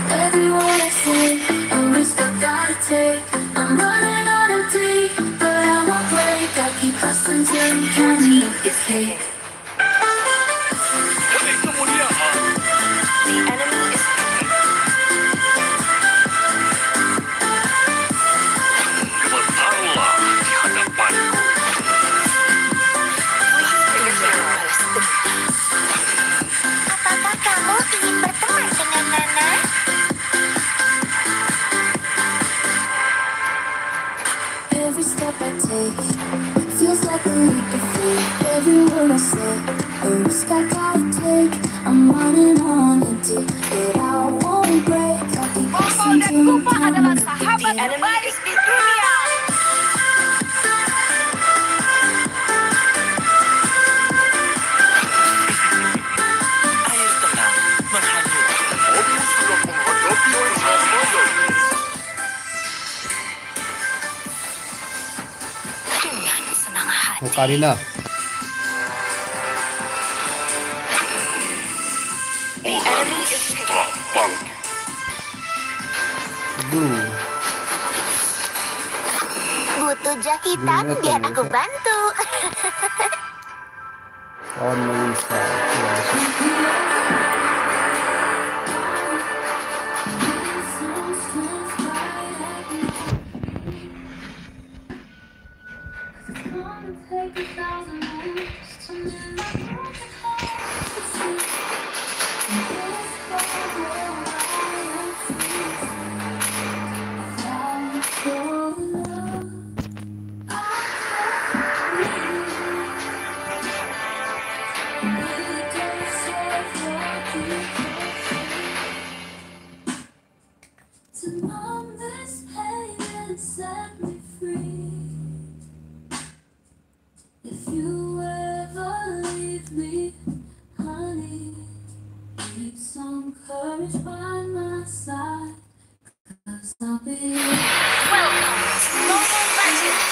Everyone I say, a risk I gotta take. I'm running on empty, but I won't break. I keep hustling till the county gets paid. The enemy is Benarlah di hadapanku. Apakah kamu ingin berteman dengan Nana? every step I take. Feels like a leap of faith. Every word I say, a risk I gotta take. I'm running on empty, but I won't break. I keep hustling till the county gets paid. The enemy is di dunia. Air tenang menghanyutkan. Kamu sudah menghadapi keramaian. Dengan senang hati. Ocarina. The enemy is Telah bangkit. Blue. butuh jahitan, Gimana biar tuh, aku Lisa? bantu. On Melissa. To numb this pain and set me free. If you ever leave me, honey, keep some courage by my side. 'Cause I'll be Welcome to Mobile Legends.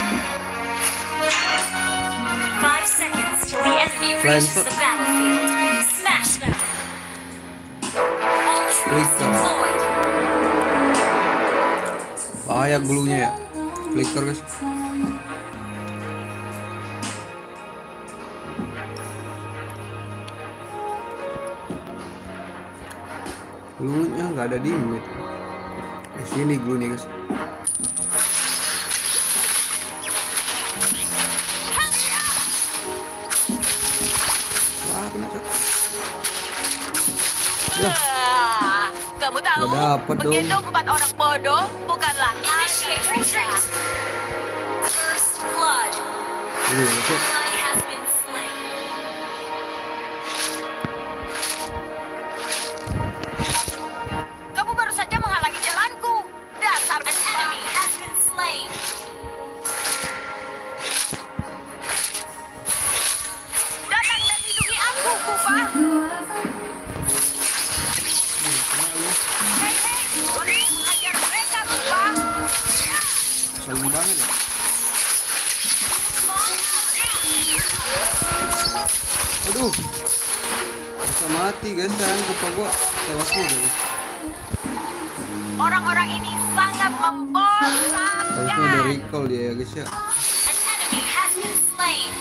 5 seconds till the enemy reaches the battlefield. Smash them. Ultras deployed. Bahaya gulunya ya. Flicker guys. Glunya nggak ada di mid. Di sini glunya guys. Wah, kena shot. Ya, Kamu tahu, nggak dapet dong. menggendong 4 orang bodoh bukanlah initiate retreat. First blood. Shot. Ally has been slain. Kamu baru saja menghalangi jalanku. Dasar an enemy has been slain. Datang dan lindungi aku, Kufa. Hei, boleh mengajar mereka, Kufa. Saling banget ya. Aduh. Bisa mati guys, sayang kupa gua tewas juga guys. Orang-orang ini sangat membosankan. Harusnya udah recall dia ya guys ya. An enemy has been slain.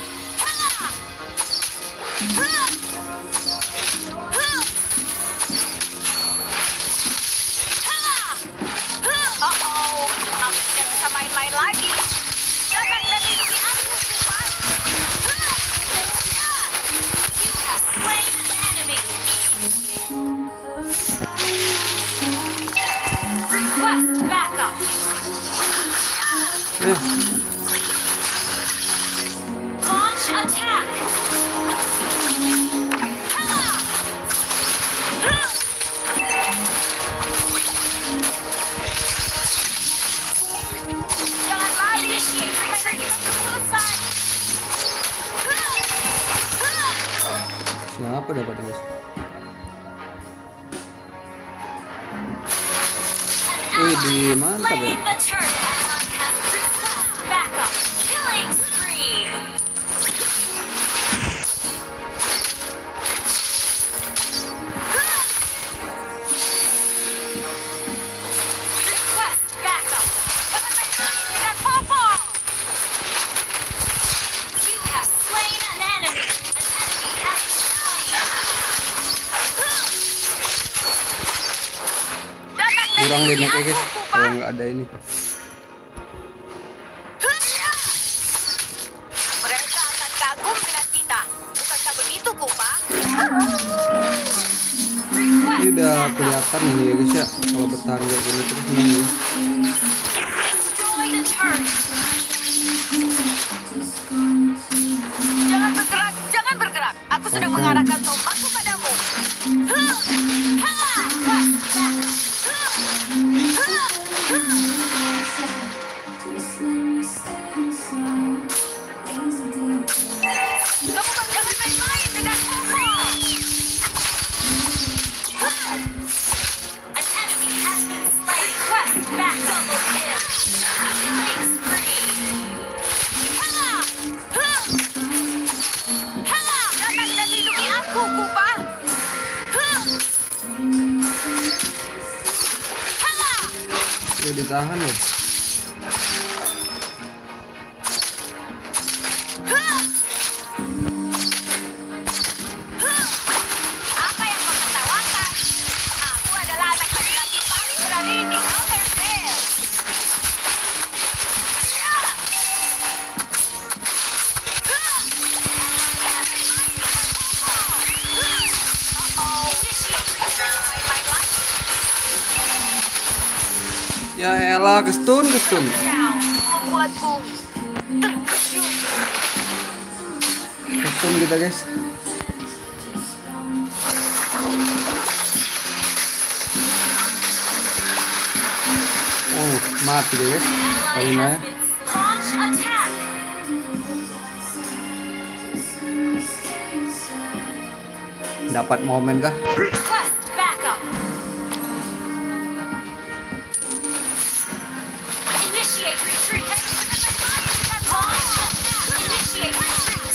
Oh, aku tidak bisa main-main lagi. Jangan dan lindungi aku, Kufa. You have slain an enemy. Request backup. Launch attack. Jangan lari. Selesai. Siapa dapat guys? Wih, di mantap ya. Slain the turret. Backup. Killing spree. kurang deh naik guys kalau nggak ada ini. Mereka akan kagum dengan kita. Bukankah begitu, Kupa? Ini udah kelihatan ini ya guys ya, kalau bertahan kayak gini terus nih. Destroy the turret. Jangan bergerak, jangan bergerak. Aku sudah mengarahkan tombakku padamu. Kamu jangan main-main dengan aku. An enemy has been slain. Quest back double kill. Killing spree. Datang dan lindungi aku, Kupa. Udah ditahan loh. Apa yang kau tertawakan? Aku adalah anak laki-laki paling berani di Undertale. Ya elah, kestun. Membuatku terkejut. Kestun kita guys. Oh, mati deh guys. Palina ya. Launch attack. Dapat momen kah? Request backup. Initiate retreat. Initiate retreat.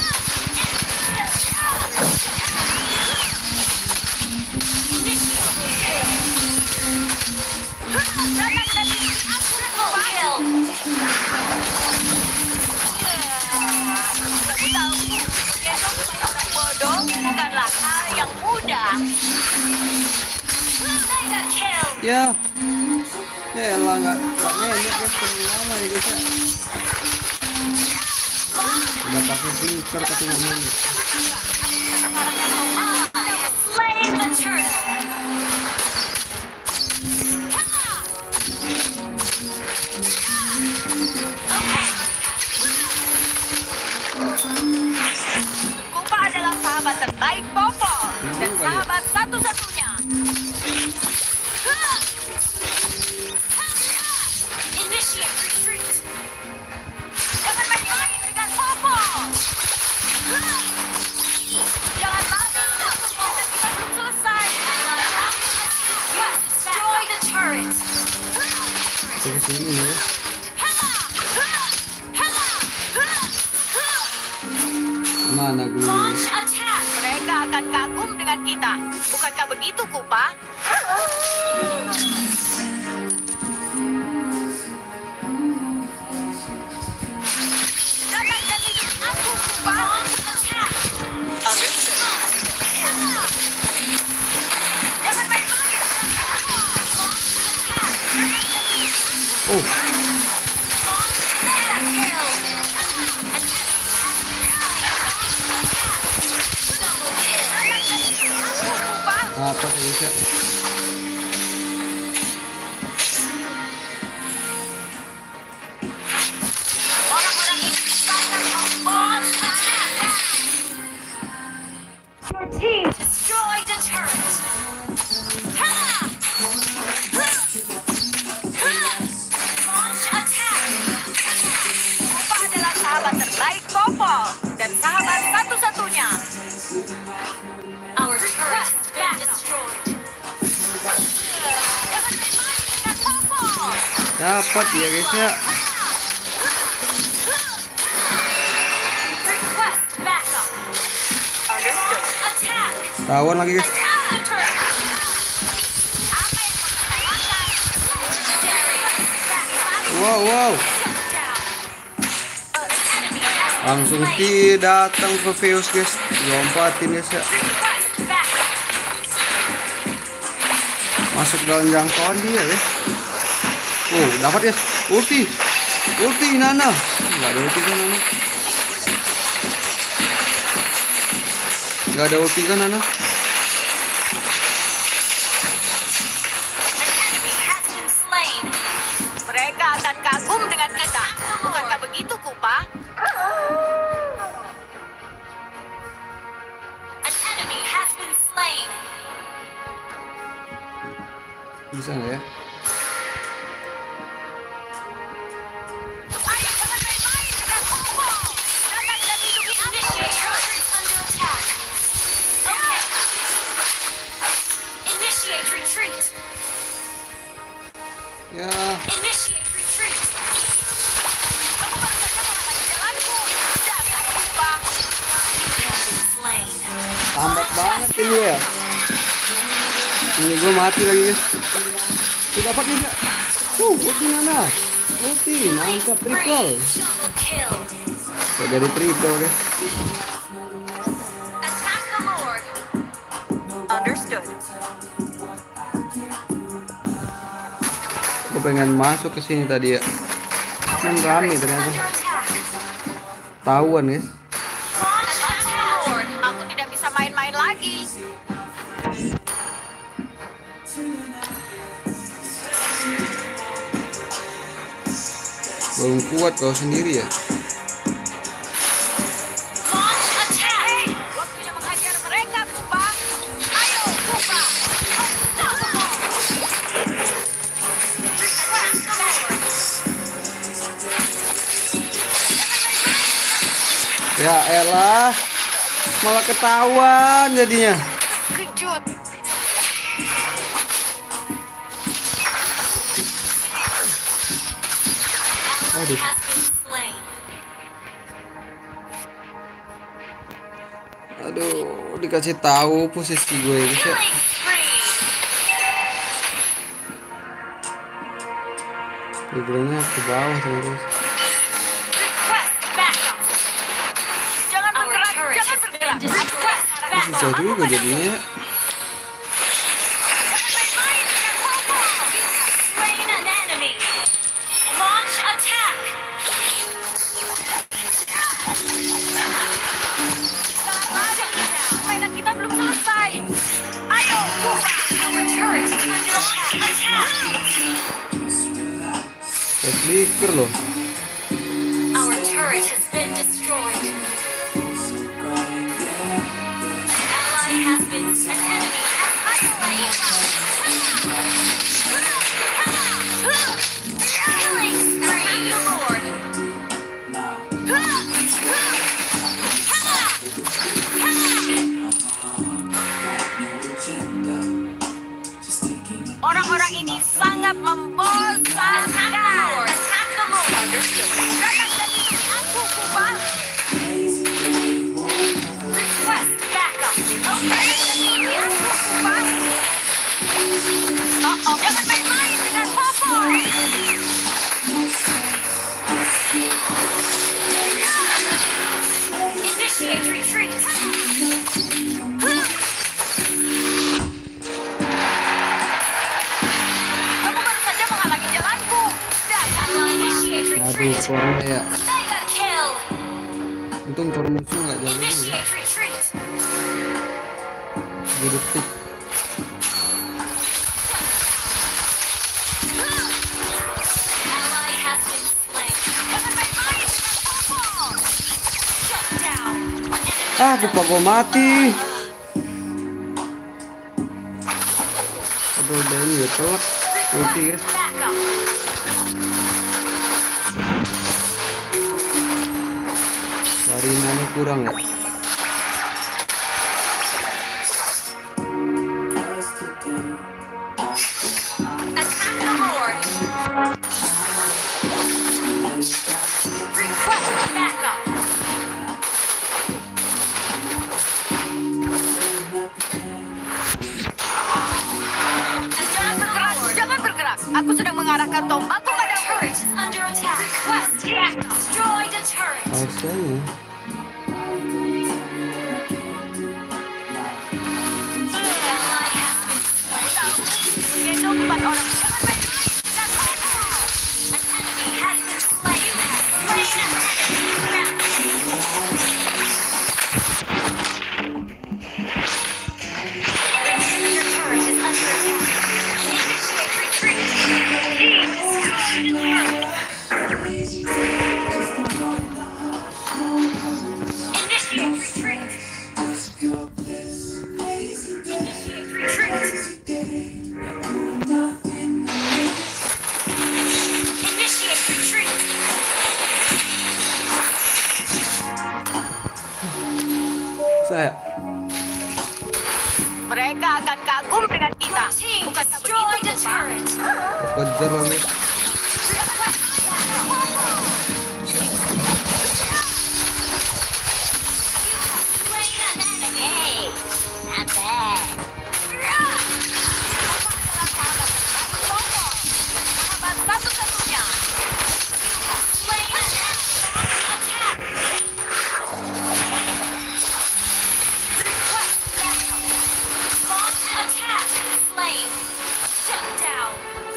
Bodoh bukanlah hal yang mudah. Mega kill. Ya. Ya elah, nggak ngenyek guys, terlalu lama ya guys ya. Udah pakai finger tapi nggak ngenyek. Slay the turret. Kupa adalah sahabat terbaik Popo dan sahabat satu-satunya. Initiate retreat. Jangan main-main dengan Popo. Jangan lari, kita belum selesai. Destroy the turret. Ke sini ya. Mana gue? Launch attack. Mereka akan kagum dengan kita. Bukankah begitu, Kupa? Datang dan lindungi aku, Kupa. Launch attack. Jangan main-main. Oh, Mega kill. Kupa. apa sih guys ya? Orang-orang ini sangat launch attack. Your team destroy the turret. Launch attack. Kupa adalah sahabat terbaik Popo dan sahabat satu-satunya. Our turret been destroyed. Jangan main-main dengan Popo. Dapat ya guys ya. Request backup. Attack. Tawan lagi guys. Attack the turret. Wow. Langsung datang ke Veus guys. Lompatin guys ya. Masuk dalam jangkauan dia ya. Oh, dapat ya. Ulti. Ulti Nana. Enggak ada ulti kan Nana? Enggak ada ulti kan Nana? Mereka akan kagum dengan kita. Bukankah begitu, Kupa? An enemy has been slain. Bisa nggak ya? Ayo, jangan main-main dengan Kupa. Datang dan lindungi aku. Under attack. Okay. Initiate retreat. Ya, Initiate retreat. Kamu baru saja menghalangi jalanku. Dasar Kupa. Slain. lambat banget ini ya. Ini gue mati lagi guys. Tuh dapat juga. Ulti Nana. Ulti, mantap triple. Kill. Kayak dari triple guys. Attack the Lord. Understood. Gue pengen masuk ke sini tadi ya. Kan rame ternyata. Under attack. Tahuan guys. Attack the Lord. Aku tidak bisa main-main lagi. Belum kuat kau sendiri ya. Launch attack. Waktunya menghajar mereka, Kupa. Ayo, Kupa. Ya elah. Malah ketahuan jadinya. Kejut. Aduh. Has been slain. Aduh, dikasih tahu posisi gue guys ya. Killing spree. Libranya ke bawah terus. Request backup. Jangan bergerak, jangan bergerak. Request Susah backup. juga jadinya ya. Jangan main-main dengan Kupa. Slain an enemy. Launch attack. Mainan kita belum selesai. Ayo, Kupa. Our turret is under attack. Kayak flicker loh. Our turret has been destroyed. An ally has been an enemy has slain. Killing spree. The Lord. Orang-orang ini sangat membosankan. Attack the Lord. Datang dan lindungi aku, Kupa. Request backup. Okay. Lindungi aku, Kupa. Jangan main-main dengan Popo. Initiate retreat. Kamu baru saja menghalangi jalanku. Datang initiate Aduh, retreat. suaranya ya. Mega kill. Untung suara musuh nggak jauh dulu ya. Initiate retreat. 2 detik. Ally has been slain. Jangan main-main dengan Popo. Shut down. Ah, lupa gue mati. Aduh, udah ini ya telat. Ulti guys. Backup. Saringannya kurang ya. Attack the Lord. Request backup. Jangan bergerak, jangan bergerak. Aku sedang mengarahkan tombakku pada turret. Under attack. Request backup. Destroy the turret. Rasanya. Ally has been slain. Gendong depan orang. Jangan main-main dengan aku. An enemy has been slain. Your turret is under attack. Initiate retreat. Team destroyed the turret. Initiate retreat. Initiate retreat. Initiate retreat. Saya. Mereka akan kagum dengan kita. Bukan destroy the turret. Kejar lagi. Hey, not bad. Sahabat satu-satunya. Slain. Attack. Request backup. Launch attack. Slain. Shut down.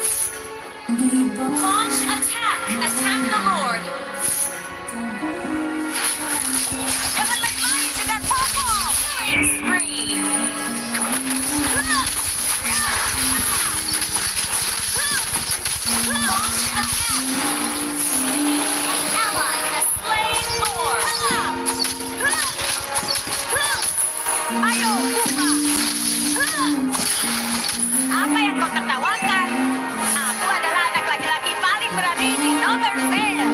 Launch attack. Attack the Lord. Jangan main-main dengan Popo. Spree. Launch attack. Ally has slain Lord. Ayo, buka. Apa yang kau tertawakan? Aku adalah anak laki-laki paling berani di Northernville.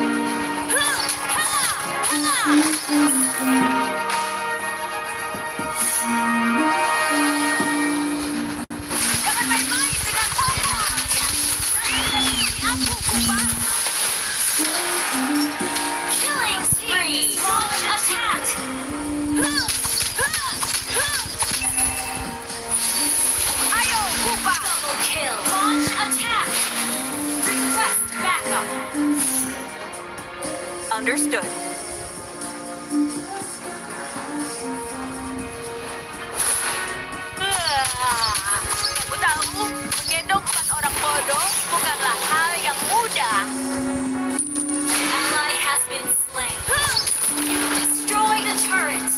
Jangan main-main dengan Popo. Aku buka. Killing spree. Launch attack. Ayo, buka. Double kill. Launch attack. Request backup. Understood. Aku tahu, menggendong empat orang bodoh bukanlah hal yang mudah. Ally has been slain. Destroy the turret.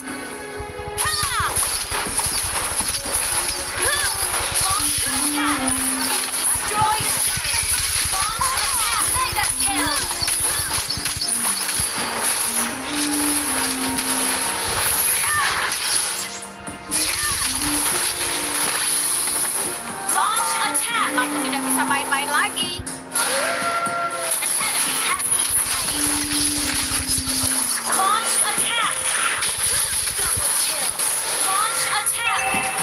Launch attack. Destroy the turret. Launch attack. Mega kill. Launch attack. Aku tidak bisa main-main lagi. An enemy has been slain. Launch attack. Double kill. Launch attack.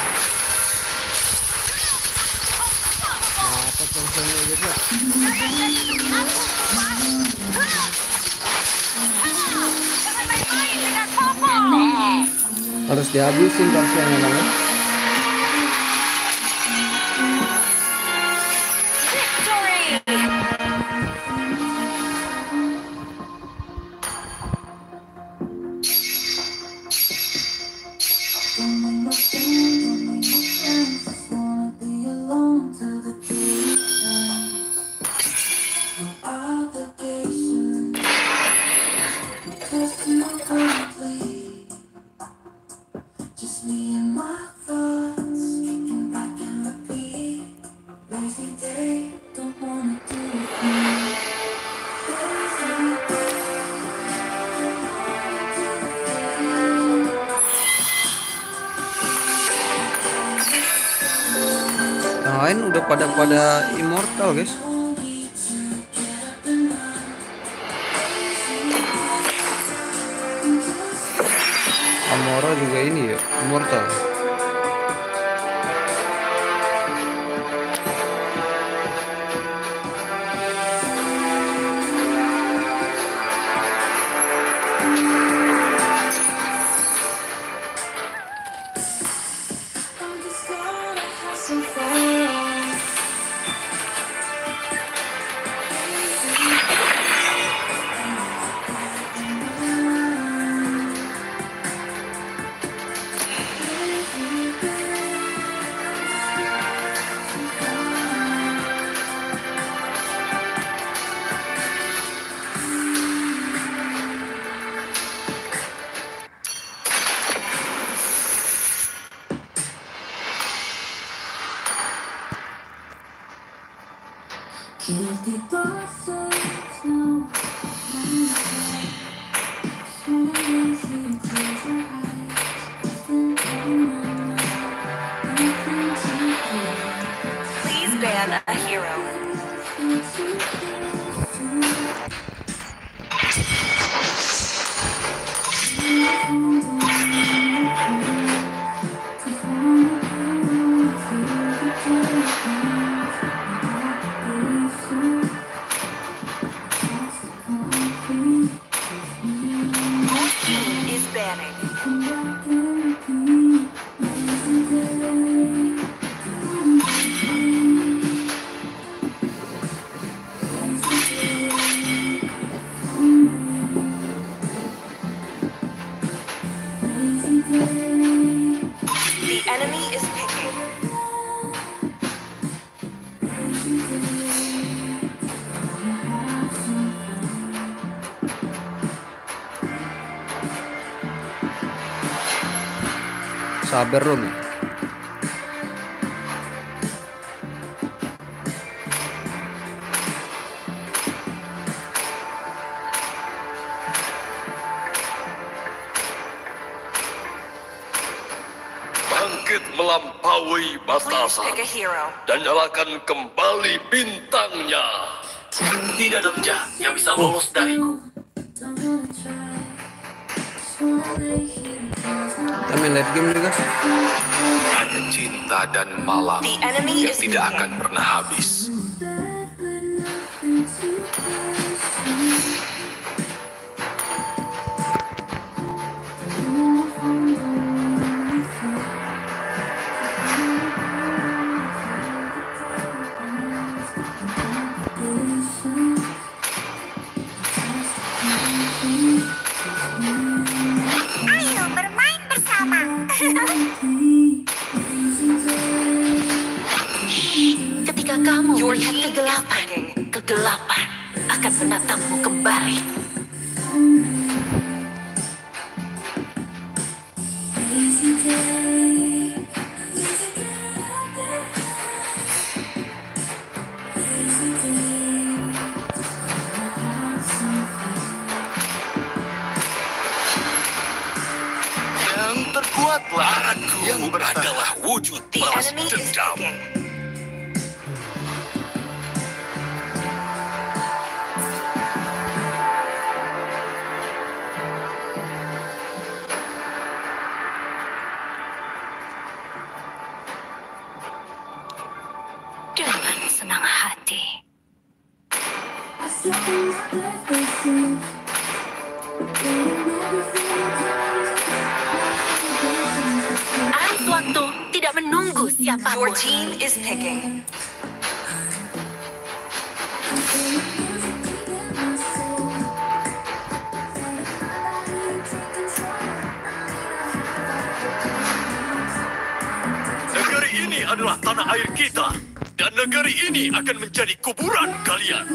Apa tensinya gitu? Jangan main-main dengan Popo. Harus dihabisin tensinya namanya. Victory. Just me and my thoughts, kicking back and repeat. Lazy day, don't wanna do it. Lazy Yang lain udah pada immortal guys. Amora juga ini ya immortal. I'm just gonna have some fun. Guilty bosses now. Please ban a hero. Is banning. The enemy is picking. Sabar Rom. Bangkit melampaui Please batasan pick a hero. dan nyalakan kembali bintangnya. Tidak ada penjahat yang bisa lolos dariku. Kita main late game nih guys. Hanya cinta dan malam The enemy yang is tidak picking. akan pernah habis. Ayo bermain bersama. Ketika kamu melihat kegelapan akan menatapmu kembali. Yang terkuatlah aku yang adalah wujud The balas enemy is dendam. picking. Dengan senang hati. Arus waktu tidak menunggu Your siapapun. team is picking. Negeri ini adalah tanah air kita, dan negeri ini akan menjadi kuburan kalian.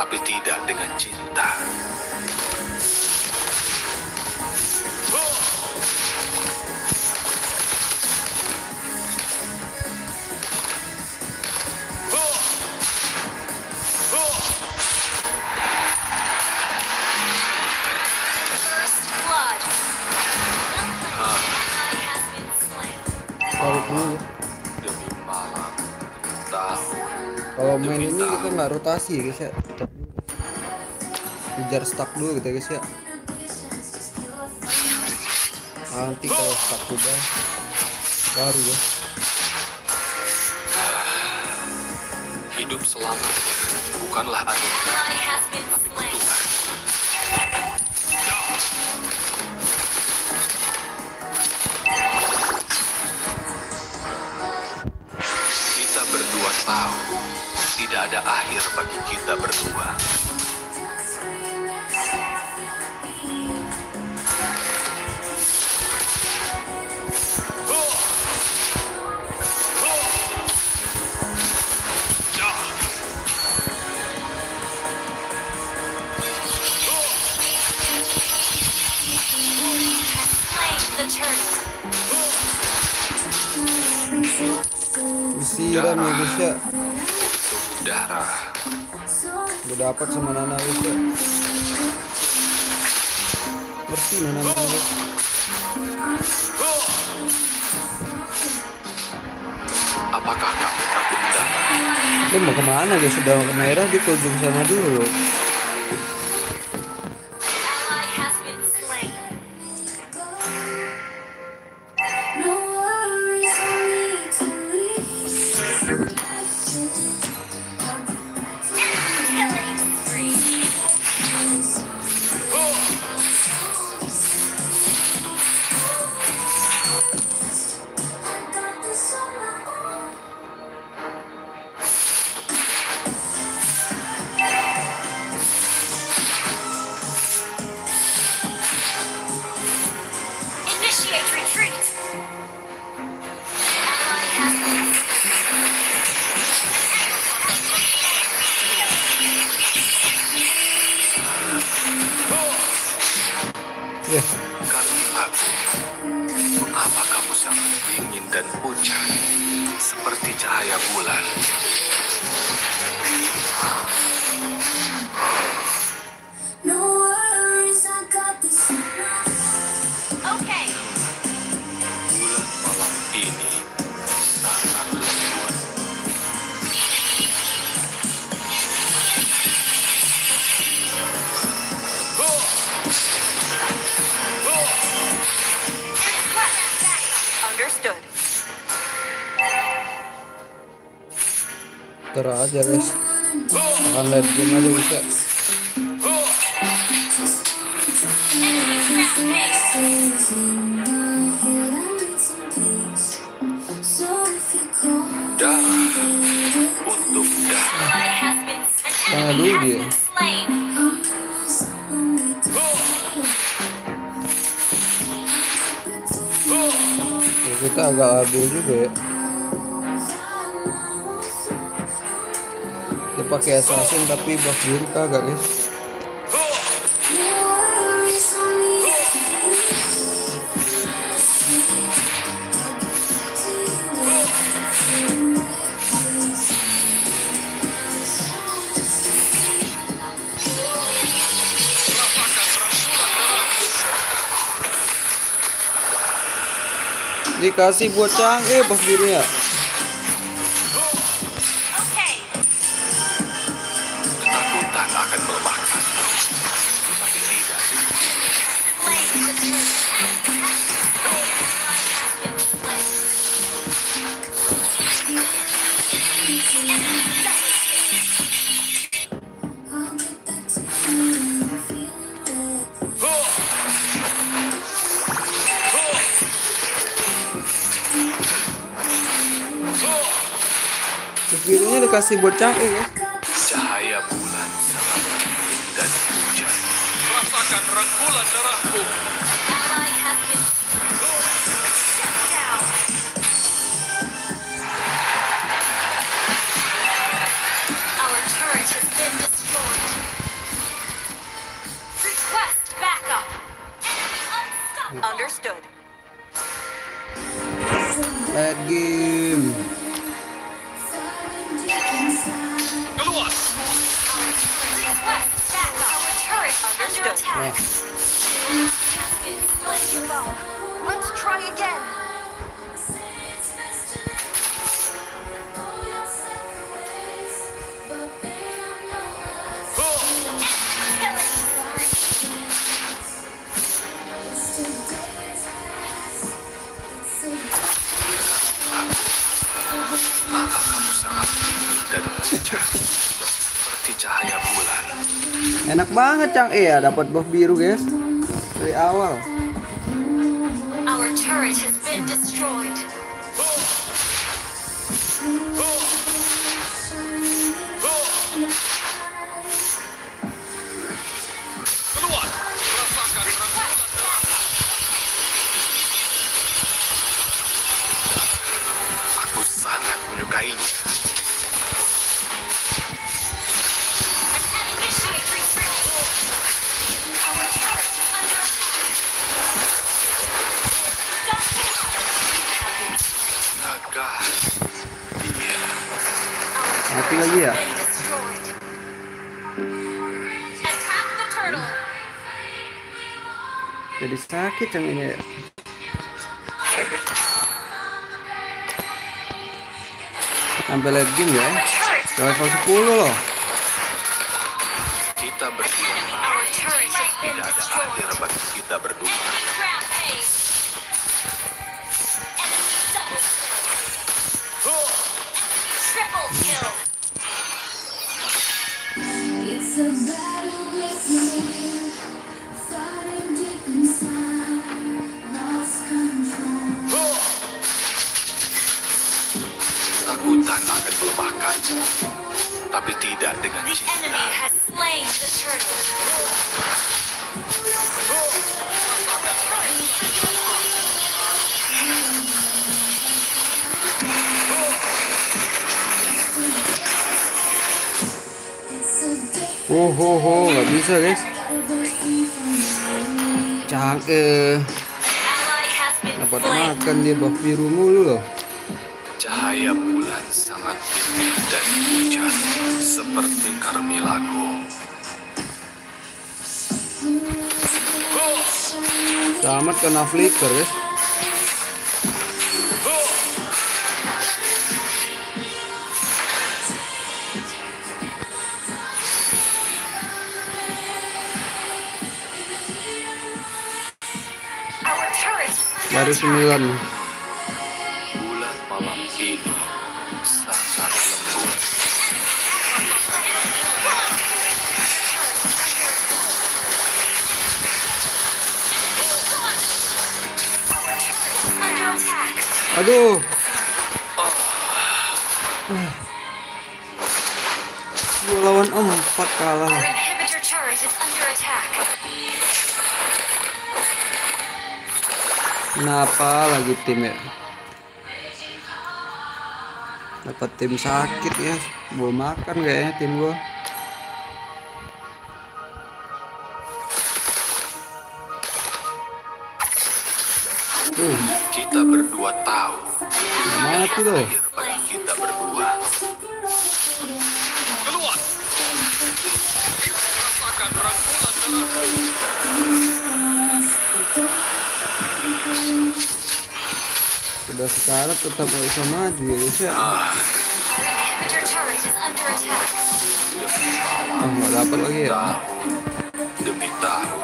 tapi tidak dengan cinta. Tarik dulu. Demi malam, tahu. Kalau main ini kita nggak rotasi ya guys ya. Tetap kejar stuck dulu kita guys ya. Nanti kalau stuck udah baru ya. Hidup selamat bukanlah anugerah, tapi kutukan. Kita berdua tahu tidak ada akhir bagi kita berdua. Disiram ya guys ya. Darah. Udah dapat sama Nana guys ya. Bersih Nana guys. Apakah kamu takut darah? Dia mau kemana guys? Sudah ke merah di ujung sana dulu loh. No worries, I need to leave. Initiate retreat. Ya, Karena aku, mengapa kamu sangat dingin dan pucat, seperti cahaya bulan? No worries, I got this. Okay. Bulan malam ini sangat lembut. Understood. terah aja guys. Akan live game aja bisa. Darah untuk darah. Tengah dulu dia. Ya, kita agak labil juga ya. Dia pakai assassin tapi buff diri kagak guys. Dikasih buat canggih buff dirinya. Ketakutan akan melemahkan, tapi tidak. Birunya dikasih buat canggih ya. Cahaya bulan sangat dingin dan hujan. Rasakan rangkulan darahku. Our turret has been destroyed. Understood. Lihat game. Keluar. Request backup. Our turret is under attack. Let's try again. Mata kamu sangat dingin dan pucat, seperti cahaya bulan. Enak banget Cang ya dapat buff biru guys dari awal. Our turret has been destroyed. Keluar. Rasakan rangkulan. Aku sangat menyukainya. Naga, dia Mati lagi ya. Destroyed. Attack the turtle. Jadi sakit Cang ini ya. Sampai lihat game ya. Level 10 loh. kita berdua tahu Our turret has been tidak ada destroyed. akhir bagi kita berdua. Rampage. Triple kill. It's a battle within, fighting deep inside, lost control. Ketakutan akan melemahkan, tapi tidak dengan The cinta. enemy has slain the turtle. Nggak bisa guys. Cang Ally has been dapat slain. makan dia buff biru mulu loh. Cahaya bulan sangat dingin dan pucat, seperti Carmilago. Selamat kena flicker guys. Our turret. Baru 9. Bulan malam ini sangat lembut. Under attack. Aduh. Gua lawan 4 kalah. Our inhibitor turret is under attack. Kenapa lagi tim ya? Dapat tim sakit ya. Gua makan kayaknya tim gua. Kita berdua tahu Mati loh. akhir bagi kita berdua. Keluar. Rasakan rangkulan darahku. Sudah sekarang tetap gak bisa maju ya guys ya. Inhibitor turret is under attack. Nggak dapat lagi ya. Tahun demi tahun,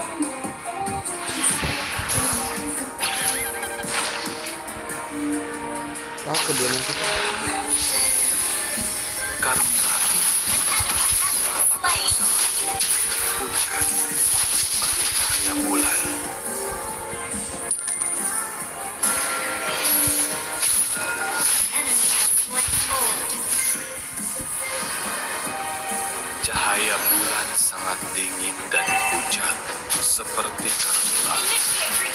Takut dia masuk. karena Slain. pucat seperti cahaya bulan. Cahaya bulan sangat dingin dan pucat, seperti Carmilago.